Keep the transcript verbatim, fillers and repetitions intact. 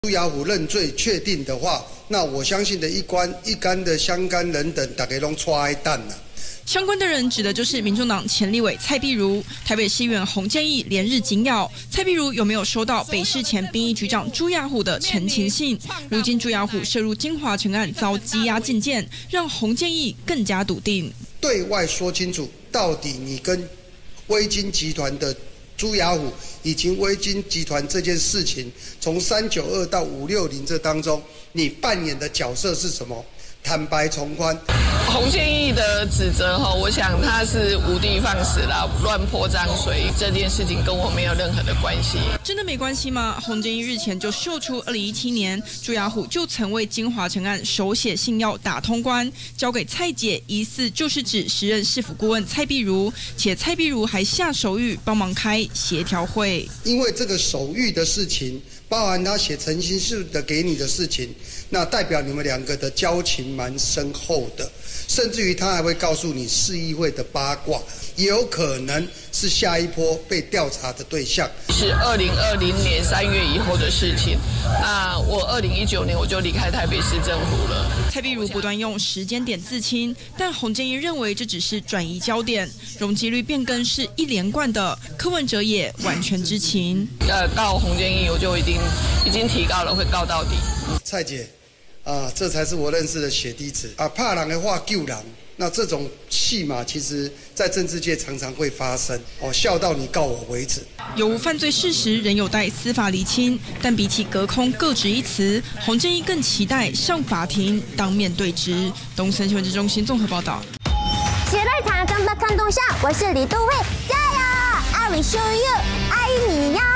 朱雅虎认罪确定的话，那我相信的一关一干的相干人等，大家拢踹蛋了。 相关的人指的就是民众党前立委蔡壁如、台北市议员洪建义连日紧咬蔡壁如有没有收到北市前兵役局长朱雅虎的陈情信。如今朱雅虎涉入金华城案遭羁押禁见，让洪建义更加笃定， 对外说清楚，到底你跟威金集团的朱雅虎以及威金集团这件事情，从三九二到五六零这当中，你扮演的角色是什么？坦白从宽。 洪建义的指责哈，我想他是无的放矢啦，乱泼脏水，这件事情跟我没有任何的关系。 真的没关系吗？洪建义日前就秀出二零一七年朱雅虎就曾为金华城案手写信要打通关，交给蔡姐，疑似就是指时任市府顾问蔡壁如，且蔡壁如还下手谕帮忙开协调会。 因为这个手谕的事情，包含他写诚心是的给你的事情，那代表你们两个的交情蛮深厚的，甚至于他还会告诉你市议会的八卦，也有可能是下一波被调查的对象。 是二零二零年三月以后的事情，那我二零一九年我就离开台北市政府了。 蔡壁如不断用时间点自清，但洪建义认为这只是转移焦点，容积率变更是一连贯的，柯文哲也完全知情。 呃，告洪建义我就一定已经提告了，会告到底。 蔡姐，啊，这才是我认识的血滴子啊！怕人的话救人，那这种戏码其实在政治界常常会发生哦，笑到你告我为止。 有无犯罪事实仍有待司法厘清，但比起隔空各执一词，洪建义更期待上法庭当面对质。东森新闻中心综合报道。 喜乐场跟不看动向，我是李杜慧，加油！I will show you， 爱你呀！